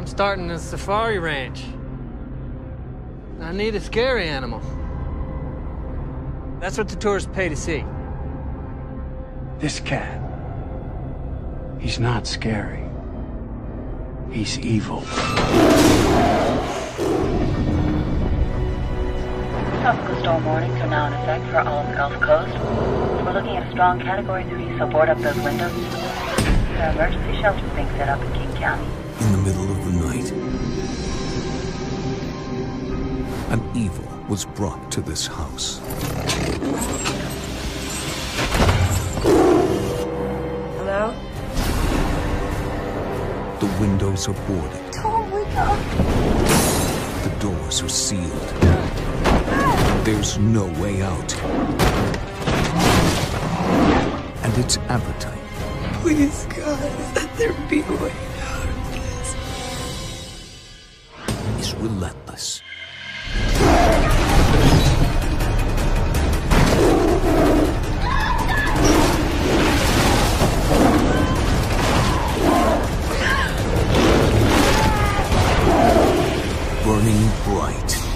I'm starting a safari ranch. I need a scary animal. That's what the tourists pay to see. This cat, he's not scary. He's evil. Tropical storm warnings are now in effect for all of the Gulf Coast. We're looking at a strong Category 3, so board up those windows. There are emergency shelters being set up in King County. In the middle of the night, an evil was brought to this house. Hello? The windows are boarded. Oh my God. The doors are sealed. There's no way out. And its appetite. Please, God, let there be a way out of this. Is relentless. Burning bright.